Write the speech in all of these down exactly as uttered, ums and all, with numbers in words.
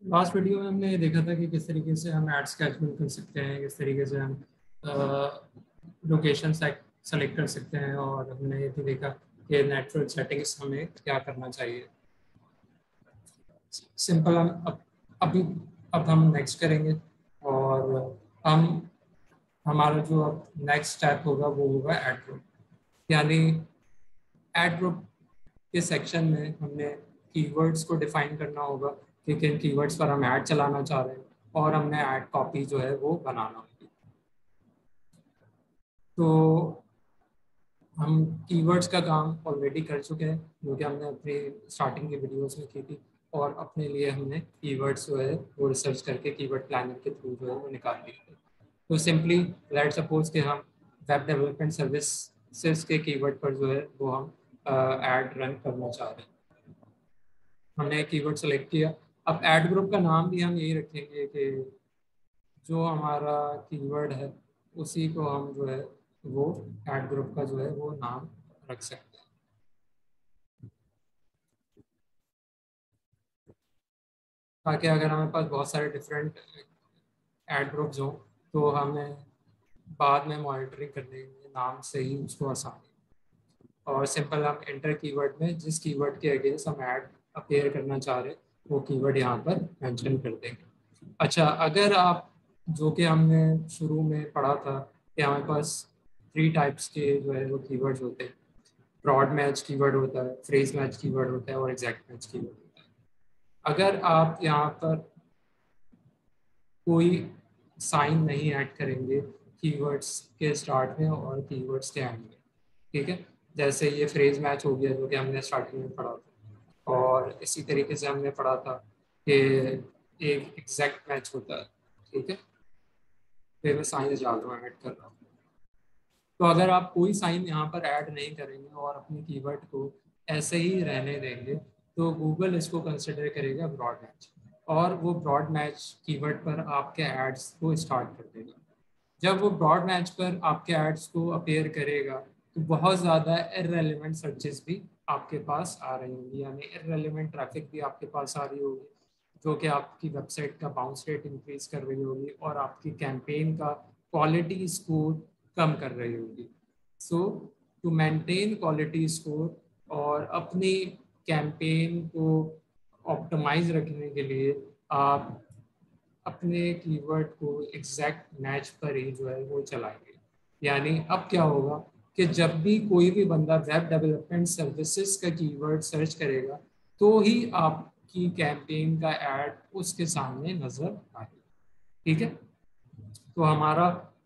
Last video में हमने देखा था कि किस तरीके से हम एड स्केचमेंट कर सकते हैं, किस तरीके से हम लोकेशन सेलेक्ट कर सकते हैं, और हमने ये भी देखा कि नेटवर्क सेटिंग्स हमें क्या करना चाहिए। सिंपल हम अब अभी अब हम नेक्स्ट करेंगे, और हम हमारा जो अब नेक्स्ट स्टेप होगा वो होगा ऐड ग्रुप। यानी ऐड ग्रुप के सेक्शन में हमने कीवर्ड्स को डिफाइन करना होगा कि किन कीवर्ड्स पर हम ऐड चलाना चाह रहे हैं, और हमने ऐड कॉपी जो है वो बनाना होगी। तो हम कीवर्ड्स का काम ऑलरेडी कर चुके हैं, जो कि हमने अपनी स्टार्टिंग की वीडियोस में की थी, और अपने लिए हमने कीवर्ड्स जो है वो रिसर्च करके कीवर्ड प्लानर के थ्रू जो है वो निकाल लिए थे। तो सिंपली लेट सपोज कि हम वेब डेवलपमेंट सर्विसेज के कीवर्ड पर जो है वो हम ऐड रन करना चाह रहे हैं। हमने कीवर्ड सेलेक्ट किया। अब ऐड ग्रुप का नाम भी हम यही रखेंगे कि जो हमारा कीवर्ड है उसी को हम जो है वो ऐड ग्रुप का जो है वो नाम रख सकते हैं। ताकि अगर हमारे पास बहुत सारे डिफरेंट ऐड ग्रुप्स हों तो हमें बाद में मॉनिटरिंग करने में नाम से ही उसको आसानी। और सिंपल हम इंटर कीवर्ड में जिस कीवर्ड के अगेंस्ट हम ऐड अपेयर करना चाह रहे हैं वो कीवर्ड यहाँ पर मेंशन कर देंगे। अच्छा, अगर आप, जो कि हमने शुरू में पढ़ा था कि हमारे पास थ्री टाइप्स के जो है वो कीवर्ड्स होते हैं। ब्रॉड मैच कीवर्ड होता है, फ्रेज मैच कीवर्ड होता है, और एग्जैक्ट मैच कीवर्ड होता है। अगर आप यहाँ पर कोई साइन नहीं ऐड करेंगे कीवर्ड्स के स्टार्ट में और कीवर्ड्स के एंड में, ठीक है, जैसे ये फ्रेज मैच हो गया जो कि हमने स्टार्टिंग में पढ़ा था, और इसी तरीके से हमने पढ़ा था कि एक एग्जैक्ट मैच होता है, ठीक है। फिर मैं साइन डाल रहा हूँ, ऐड कर रहा हूँ। तो अगर आप कोई साइन यहाँ पर ऐड नहीं करेंगे और अपने कीवर्ड को ऐसे ही रहने देंगे तो गूगल इसको कंसिडर करेगा ब्रॉड मैच, और वो ब्रॉड मैच कीवर्ड पर आपके एड्स को स्टार्ट कर देगा। जब वो ब्रॉड मैच पर आपके एड्स को अपेयर करेगा तो बहुत ज़्यादा इररेलेवेंट सर्चेस भी आपके पास आ रही होंगी, यानी इररेलेवेंट ट्रैफिक भी आपके पास आ रही होगी, जो कि आपकी वेबसाइट का बाउंस रेट इंक्रीज कर रही होगी और आपकी कैंपेन का क्वालिटी स्कोर कम कर रही होगी। So to maintain quality score और अपनी कैंपेन को ऑप्टिमाइज रखने के लिए आप अपने कीवर्ड को एग्जैक्ट मैच पर ही जो है वो चलाएंगे। यानी अब क्या होगा कि जब भी कोई भी बंदा वेब डेवलपमेंट सर्विसेज का कीवर्ड सर्च करेगा तो ही आपकी कैंपेन का ऐड उसके सामने नजर आएगा, ठीक है। तो हमारा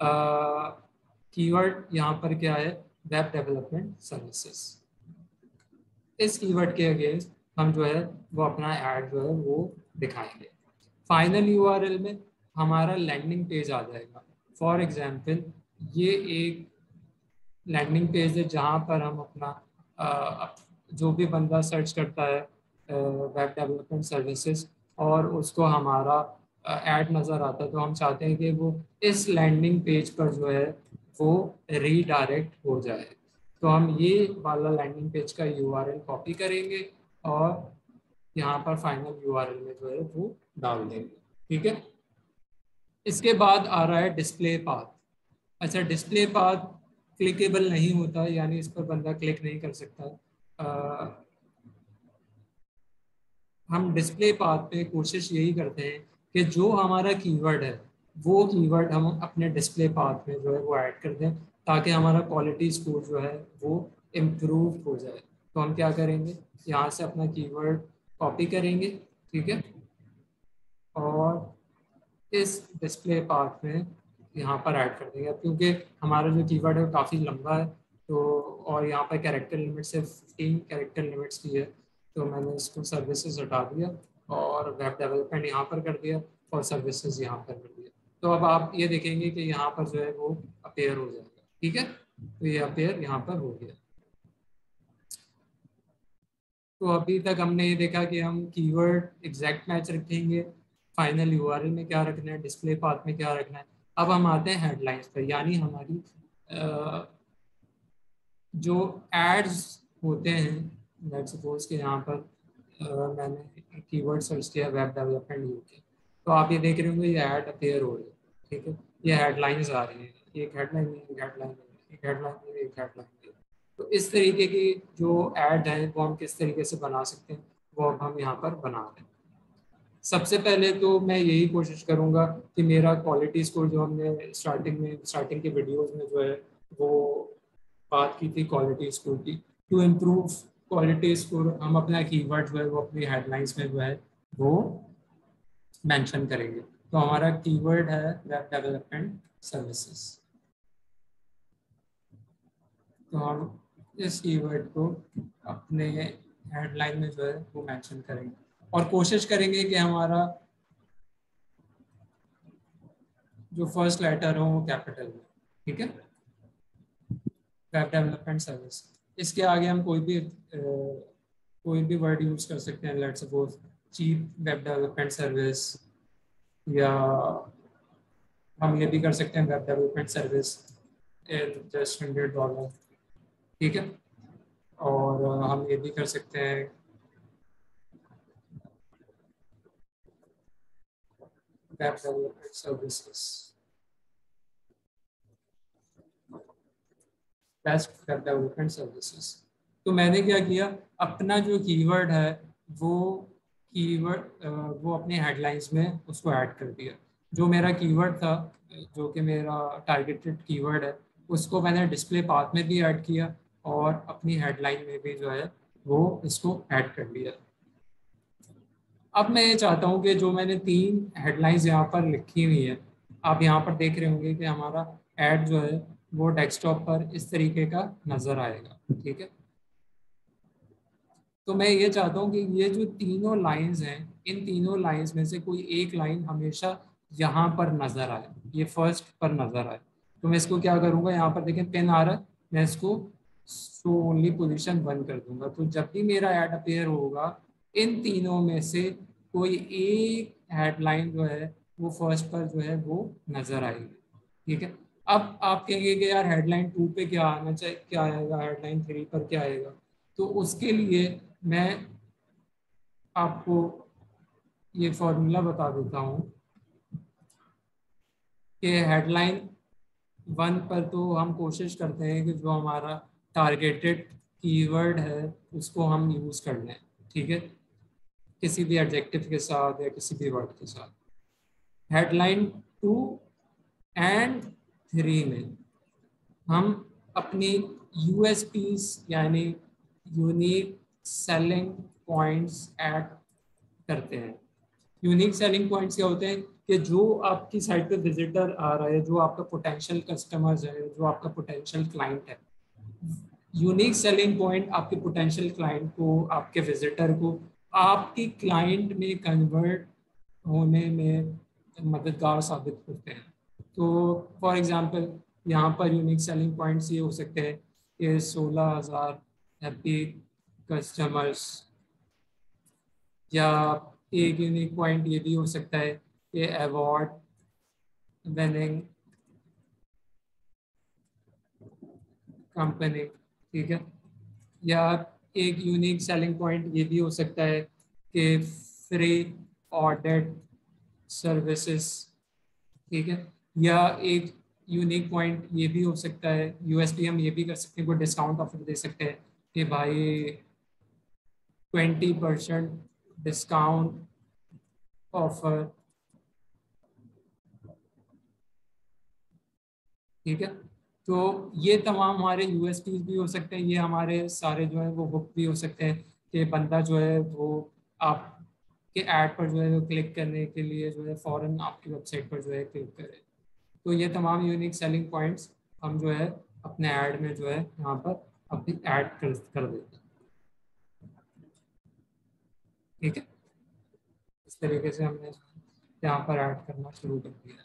कीवर्ड यहाँ पर क्या है, वेब डेवलपमेंट सर्विसेज। इस कीवर्ड के अगेंस्ट हम जो है वो अपना ऐड जो है वो दिखाएंगे। फाइनल यूआरएल में हमारा लैंडिंग पेज आ जाएगा। फॉर एग्जांपल ये एक लैंडिंग पेज है जहाँ पर हम अपना अ, जो भी बंदा सर्च करता है वेब डेवलपमेंट सर्विसेज और उसको हमारा ऐड नज़र आता है तो हम चाहते हैं कि वो इस लैंडिंग पेज पर जो है वो रीडायरेक्ट हो जाए। तो हम ये वाला लैंडिंग पेज का यूआरएल कॉपी करेंगे और यहाँ पर फाइनल यूआरएल में जो है वो डाल देंगे, ठीक है। इसके बाद आ रहा है डिस्प्ले पाथ। अच्छा, डिस्प्ले पाथ क्लिकेबल नहीं होता, यानी इस पर बंदा क्लिक नहीं कर सकता। आ, हम डिस्प्ले पाथ पे कोशिश यही करते हैं कि जो हमारा कीवर्ड है वो कीवर्ड हम अपने डिस्प्ले पाथ में जो है वो ऐड कर दें ताकि हमारा क्वालिटी स्कोर जो है वो इम्प्रूव हो जाए। तो हम क्या करेंगे, यहाँ से अपना कीवर्ड कॉपी करेंगे, ठीक है, और इस डिस्प्ले पार्ट में यहाँ पर ऐड कर देंगे। क्योंकि हमारा जो कीवर्ड है वो काफ़ी लंबा है तो, और यहाँ पर कैरेक्टर लिमिट से फिफ्टीन कैरेक्टर लिमिट्स की है, तो मैंने इसको सर्विसेज हटा दिया और वेब डेवलपमेंट यहाँ पर कर दिया और सर्विसेज यहाँ पर कर दिया। तो अब आप ये देखेंगे कि यहाँ पर जो है वो अपेयर हो जाएगा, ठीक है। तो ये अपेयर यहाँ पर हो गया। तो अभी तक हमने ये देखा कि हम कीवर्ड एग्जैक्ट मैच रखेंगे, फाइनल यूआरएल में क्या रखना है, डिस्प्ले पाथ में क्या रखना है। अब हम आते हैं हेडलाइंस पर, यानी हमारी अ, जो एड्स होते हैं, लेट्स सपोज के यहाँ पर मैंने कीवर्ड सर्च किया वेब डेवलपमेंट यूके, तो आप ये देख रहे होंगे ये ऐड अपेयर हो रही है, ठीक है। ये हेडलाइंस आ रही हैं, एक हेडलाइन है, एक हेडलाइन है, एक हेडलाइन है, एक हेडलाइन है। तो इस तरीके की जो ऐड है वो हम किस तरीके से बना सकते हैं, वो अब हम यहाँ पर बना रहे हैं। सबसे पहले तो मैं यही कोशिश करूँगा कि मेरा क्वालिटी स्कोर, जो हमने स्टार्टिंग में स्टार्टिंग के वीडियोस में जो है वो बात की थी क्वालिटी स्कोर की, टू इम्प्रूव क्वालिटी स्कोर हम अपना कीवर्ड जो है वो अपनी हेडलाइंस में जो है वो मेंशन करेंगे। तो हमारा कीवर्ड है वेब डेवलपमेंट सर्विसेज। तो हम इस कीवर्ड को अपने हेडलाइन में जो है वो मेंशन करेंगे और कोशिश करेंगे कि हमारा जो फर्स्ट लेटर हो वो कैपिटल में, ठीक है। वेब डेवलपमेंट सर्विस, इसके आगे हम कोई भी अ, कोई भी वर्ड यूज कर सकते हैं, let's suppose cheap web development service, या हम ये भी कर सकते हैं web development service just hundred dollar, ठीक है। और अ, हम ये भी कर सकते हैं web development services best web development services. तो मैंने क्या किया, अपना जो कीवर्ड है वो कीवर्ड वो अपने हेडलाइंस में उसको ऐड कर दिया। जो मेरा कीवर्ड था, जो कि मेरा टारगेटेड कीवर्ड है, उसको मैंने डिस्प्ले पाथ में भी ऐड किया और अपनी हेडलाइन में भी जो है वो इसको ऐड कर लिया। अब मैं ये चाहता हूँ कि जो मैंने तीन हेडलाइंस यहाँ पर लिखी हुई है, आप यहाँ पर देख रहे होंगे कि हमारा ऐड जो है वो डेस्कटॉप पर इस तरीके का नजर आएगा, ठीक है। तो मैं ये चाहता हूँ कि ये जो तीनों लाइंस हैं, इन तीनों लाइंस में से कोई एक लाइन हमेशा यहाँ पर नजर आए, ये फर्स्ट पर नजर आए। तो मैं इसको क्या करूँगा, यहाँ पर देखें पेन आ रहा है, मैं इसको शो ओनली पोजीशन वन कर दूंगा। तो जब भी मेरा ऐड अपेयर होगा, इन तीनों में से कोई एक हेडलाइन जो है वो फर्स्ट पर जो है वो नजर आएगी, ठीक है। अब आप कहेंगे कि यार हेडलाइन टू पे क्या आना चाहिए, क्या आएगा, हेडलाइन थ्री पर क्या आएगा। तो उसके लिए मैं आपको ये फॉर्मूला बता देता हूँ कि हेडलाइन वन पर तो हम कोशिश करते हैं कि जो हमारा टारगेटेड कीवर्ड है उसको हम यूज कर लें, ठीक है, किसी भी एडजेक्टिव के साथ या किसी भी वर्ड के साथ। हेडलाइन टू एंड थ्री में हम अपनी यूएसपीज यानी यूनिक सेलिंग पॉइंट्स ऐड करते हैं। यूनिक सेलिंग पॉइंट्स क्या होते हैं कि जो आपकी साइट पे विजिटर आ रहा है, जो आपका पोटेंशियल कस्टमर्स है, जो आपका पोटेंशियल क्लाइंट है, यूनिक सेलिंग पॉइंट आपके पोटेंशियल क्लाइंट को, आपके विजिटर को आपकी क्लाइंट में कन्वर्ट होने में मददगार साबित होते हैं। तो फॉर एग्जांपल यहाँ पर यूनिक सेलिंग पॉइंट्स ये हो सकते हैं कि सोलह हज़ार हैप्पी कस्टमर्स, या एक यूनिक पॉइंट ये भी हो सकता है कि अवार्ड विनिंग कंपनी, ठीक है। या एक यूनिक सेलिंग पॉइंट ये भी हो सकता है कि फ्री ऑडिट सर्विसेज, ठीक है। या एक यूनिक पॉइंट ये भी हो सकता है, यूएसपी हम ये भी कर सकते हैं, कोई डिस्काउंट ऑफर दे सकते हैं कि भाई ट्वेंटी परसेंट डिस्काउंट ऑफर, ठीक है। तो ये तमाम हमारे यूएसपी भी हो सकते हैं, ये हमारे सारे जो है वो बुक भी हो सकते हैं कि बंदा जो है वो आपके ऐड पर जो है वो क्लिक करने के लिए जो है फ़ौरन आपकी वेबसाइट पर जो है क्लिक करे। तो ये तमाम यूनिक सेलिंग पॉइंट्स हम जो है अपने ऐड में जो है यहाँ पर अपनी ऐड कर कर देते हैं, ठीक है। इस तरीके से हमने यहाँ पर ऐड करना शुरू कर दिया।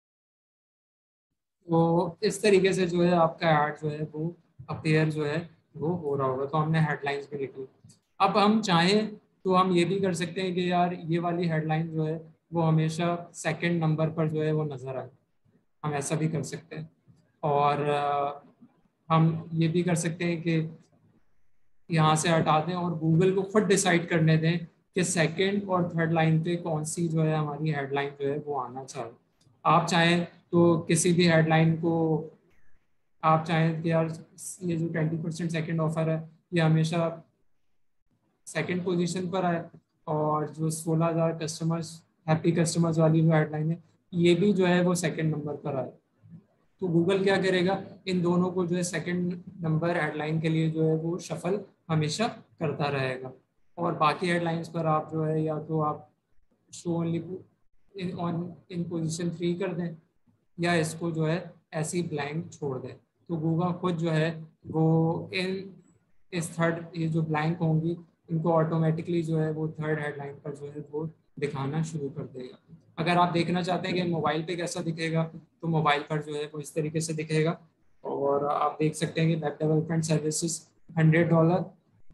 तो इस तरीके से जो है आपका ऐड जो है वो अपेयर जो है वो हो रहा होगा, तो हमने हेडलाइंस भी लिख ली। अब हम चाहें तो हम ये भी कर सकते हैं कि यार ये वाली हेडलाइन जो है वो हमेशा सेकंड नंबर पर जो है वो नज़र आए, हम ऐसा भी कर सकते हैं। और अ, हम ये भी कर सकते हैं कि यहाँ से हटा दें और गूगल को खुद डिसाइड करने दें कि सेकंड और थर्ड लाइन पे कौन सी जो है हमारी हेडलाइन जो है वो आना चाहिए। आप चाहें तो किसी भी हेडलाइन को, आप चाहें कि यार ये जो ट्वेंटी परसेंट सेकेंड ऑफर है ये हमेशा सेकंड पोजीशन पर आए, और जो सोलह हज़ार कस्टमर्स हैप्पी कस्टमर्स वाली जो हेडलाइन है ये भी जो है वो सेकंड नंबर पर आए। तो गूगल क्या करेगा, इन दोनों को जो है सेकंड नंबर हेडलाइन के लिए जो है वो शफल हमेशा करता रहेगा, और बाकी हेडलाइंस पर आप जो है या तो आप show only in on in position three कर दें, या इसको जो है ऐसे ही ब्लैंक छोड़ दें। तो गूगल खुद जो है वो इन इस थर्ड ये जो ब्लैंक होंगी इनको ऑटोमेटिकली जो है वो थर्ड हेडलाइन पर जो है वो दिखाना शुरू कर देगा। अगर आप देखना चाहते हैं कि मोबाइल पे कैसा दिखेगा, तो मोबाइल पर जो है वो इस तरीके से दिखेगा। और आप देख सकते हैं कि web development services hundred dollar,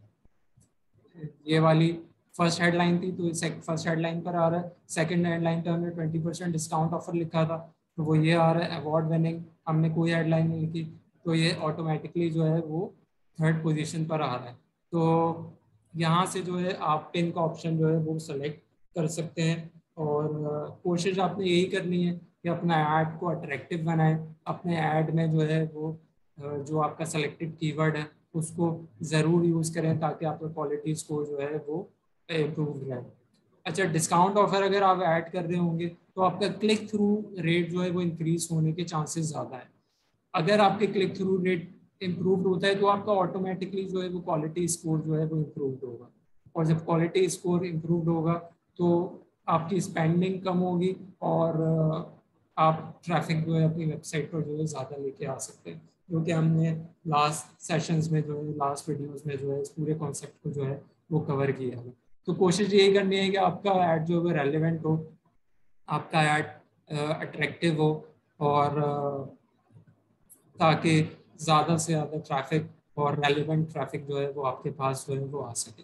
ये वाली फर्स्ट हेडलाइन थी, तो फर्स्ट हेडलाइन पर आ रहा है। सेकंड हेडलाइन पे हमने ट्वेंटी परसेंट डिस्काउंट ऑफर लिखा था, तो वो ये आ रहा है। अवार्ड विनिंग हमने कोई हेडलाइन नहीं लिखी, तो ये ऑटोमेटिकली जो है वो थर्ड पोजीशन पर आ रहा है। तो यहाँ से जो है आप पिन का ऑप्शन जो है वो सेलेक्ट कर सकते हैं, और अ, कोशिश आपने यही करनी है कि अपना ऐड को अट्रैक्टिव बनाएं। अपने ऐड में जो है वो अ, जो आपका सेलेक्टेड कीवर्ड है उसको ज़रूर यूज़ करें, ताकि आपका क्वालिटी स्कोर जो है वो इम्प्रूव रहे। अच्छा, डिस्काउंट ऑफर अगर आप ऐड कर रहे होंगे तो आपका क्लिक थ्रू रेट जो है वो इंक्रीज होने के चांसेस ज़्यादा है। अगर आपके क्लिक थ्रू रेट इम्प्रूव होता है तो आपका ऑटोमेटिकली जो है वो क्वालिटी स्कोर जो है वो इम्प्रूव होगा, और जब क्वालिटी स्कोर इम्प्रूव होगा तो आपकी स्पेंडिंग कम होगी, और अ, आप ट्रैफिक जो है अपनी वेबसाइट पर जो है ज़्यादा लेके आ सकते हैं, जो कि हमने लास्ट सेशंस में जो है लास्ट वीडियोस में जो है इस पूरे कॉन्सेप्ट को जो है वो कवर किया है। तो कोशिश यही करनी है कि आपका ऐड जो है रेलिवेंट हो, आपका ऐड अट्रैक्टिव हो, और अ, ताकि ज़्यादा से ज़्यादा ट्रैफिक और रेलिवेंट ट्रैफिक जो है वो आपके पास जो है वो आ सके।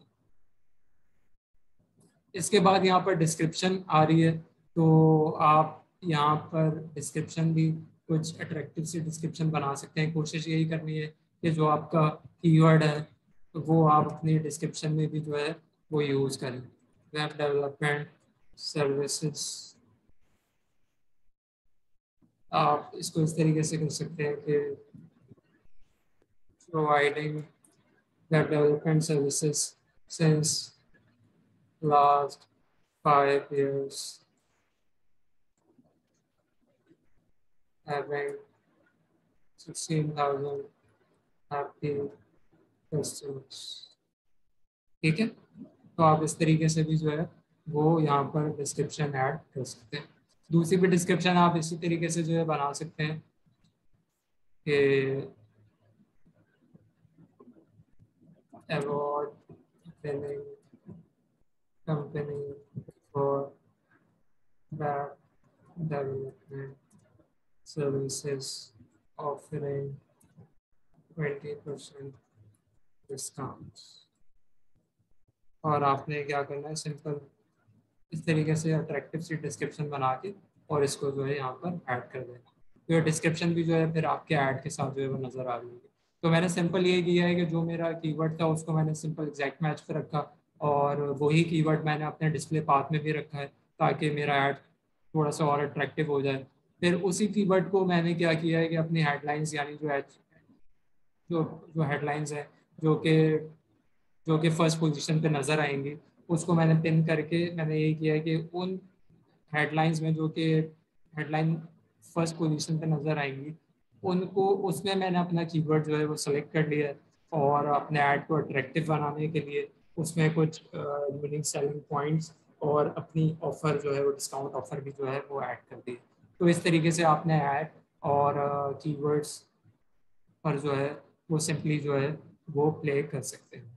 इसके बाद यहाँ पर डिस्क्रिप्शन आ रही है, तो आप यहाँ पर डिस्क्रिप्शन भी कुछ अट्रैक्टिव सी डिस्क्रिप्शन बना सकते हैं। कोशिश यही करनी है कि जो आपका कीवर्ड है तो वो आप अपनी डिस्क्रिप्शन में भी जो है वो यूज़ करें। वेब डेवलपमेंट सर्विसेज, आप इसको इस तरीके से कर सकते हैं कि providing web development services since last five years, having sixteen thousand happy customers। ठीक है, तो आप इस तरीके से भी जो है वो यहाँ पर डिस्क्रिप्शन ऐड कर सकते हैं। दूसरी भी डिस्क्रिप्शन आप इसी तरीके से जो है बना सकते हैं कि award winning company for web development services offering twenty percent discount. और आपने क्या करना है, सिंपल इस तरीके से अट्रैक्टिव सी डिस्क्रिप्शन बना के और इसको जो है यहाँ पर ऐड कर देना। तो ये डिस्क्रिप्शन भी जो है फिर आपके ऐड के साथ जो है वो नज़र आ रही है। तो मैंने सिंपल ये किया है कि जो मेरा कीवर्ड था उसको मैंने सिंपल एग्जैक्ट मैच पे रखा, और वही कीवर्ड मैंने अपने डिस्प्ले पाथ में भी रखा है ताकि मेरा ऐड थोड़ा सा और अट्रैक्टिव हो जाए। फिर उसी कीवर्ड को मैंने क्या किया है कि अपनी हेडलाइंस यानी जो जो जो हेडलाइंस है जो कि जो कि फर्स्ट पोजीशन पे नज़र आएंगी, उसको मैंने पिन करके मैंने यही किया है कि उन हेडलाइंस में जो कि हेडलाइन फर्स्ट पोजीशन पे नज़र आएंगी उनको उसमें मैंने अपना कीवर्ड जो है वो सेलेक्ट कर लिया है, और अपने ऐड को अट्रैक्टिव बनाने के लिए उसमें कुछ यूनिक सेलिंग पॉइंट्स और अपनी ऑफ़र जो है वो डिस्काउंट ऑफ़र भी जो है वो ऐड कर दी। तो इस तरीके से आपने ऐड और कीवर्ड्स पर जो है वो सिंपली जो है वो प्ले कर सकते हैं।